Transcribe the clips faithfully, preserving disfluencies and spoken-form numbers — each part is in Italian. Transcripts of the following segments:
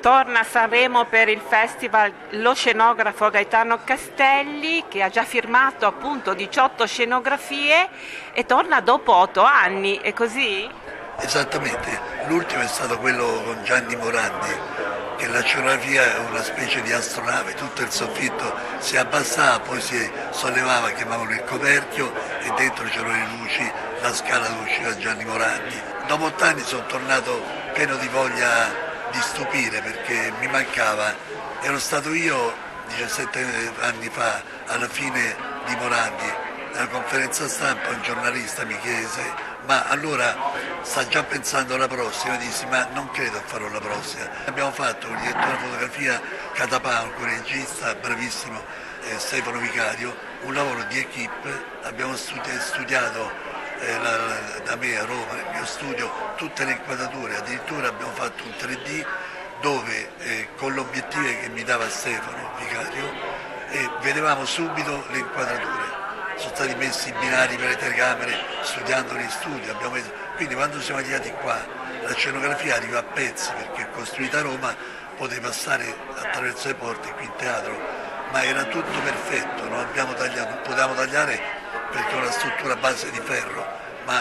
torna a Sanremo per il festival lo scenografo Gaetano Castelli, che ha già firmato appunto diciotto scenografie e torna dopo otto anni, è così? Esattamente, l'ultimo è stato quello con Gianni Morandi, che la scenografia è una specie di astronave, tutto il soffitto si abbassava, poi si sollevava, chiamavano il coperchio e dentro c'erano le luci, la scala dove usciva Gianni Morandi. Dopo otto anni sono tornato pieno di voglia di stupire perché mi mancava, ero stato io diciassette anni fa alla fine di Morandi, nella conferenza stampa un giornalista mi chiese ma allora sta già pensando alla prossima, io dissi ma non credo farò la prossima. Abbiamo fatto con il direttore fotografia Catapano, con il regista bravissimo eh, Stefano Vicario, un lavoro di equipe, abbiamo studi- studiato eh, la, la, da me a Roma, nel mio studio, tutte le inquadrature, addirittura abbiamo fatto un tre D dove eh, con l'obiettivo che mi dava Stefano Vicario eh, vedevamo subito le inquadrature. Sono stati messi i binari per le telecamere studiando in studio, abbiamo messo... quindi quando siamo arrivati qua la scenografia arriva a pezzi perché è costruita a Roma, poteva passare attraverso le porte qui in teatro, ma era tutto perfetto, non abbiamo tagliato, non potevamo tagliare perché è una struttura a base di ferro, ma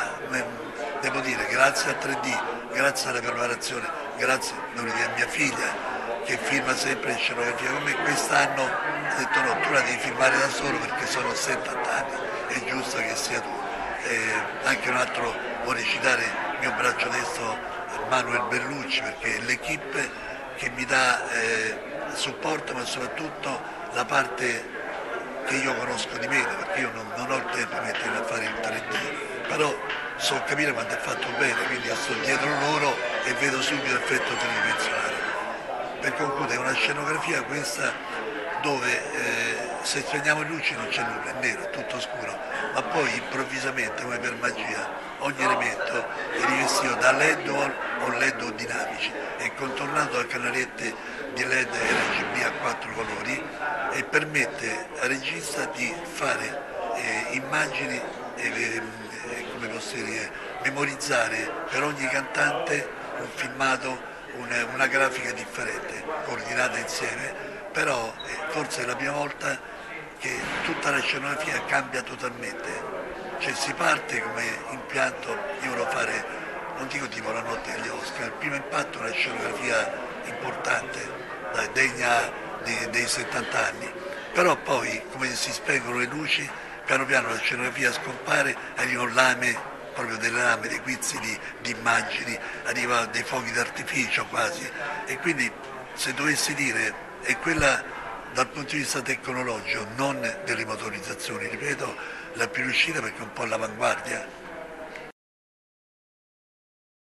devo dire grazie al tre D, grazie alla preparazione, grazie devo dire, a mia figlia che firma sempre in scenografia con me, quest'anno ho detto no, tu la devi firmare da solo perché sono settanta anni, è giusto che sia tu. Eh, anche un altro vorrei citare il mio braccio destro Manuel Bellucci perché è l'equipe che mi dà eh, supporto ma soprattutto la parte che io conosco di meno perché io non, non ho il tempo di mettermi a fare il tre D, però so capire quando è fatto bene, quindi io sto dietro loro e vedo subito l'effetto tridimensionale. Per concludere, è una scenografia questa dove eh, se spegniamo le luci non c'è nulla, è nero, è tutto scuro, ma poi improvvisamente, come per magia, ogni elemento è rivestito da L E D o L E D o dinamici, è contornato da canalette di L E D e R G B a quattro colori e permette al regista di fare eh, immagini e eh, come posso dire, memorizzare per ogni cantante un filmato, una, una grafica differente, coordinata insieme, però eh, forse è la prima volta che tutta la scenografia cambia totalmente, cioè si parte come impianto, io volevo fare, non dico tipo la notte degli Oscar, il primo impatto è una scenografia importante, dai, degna dei, dei settanta anni, però poi come si spengono le luci, piano piano la scenografia scompare, arrivano lame, proprio delle lame, dei guizzi di, di immagini, arriva dei fuochi d'artificio quasi, e quindi se dovessi dire è quella dal punto di vista tecnologico, non delle motorizzazioni, ripeto, la più riuscita perché è un po' all'avanguardia.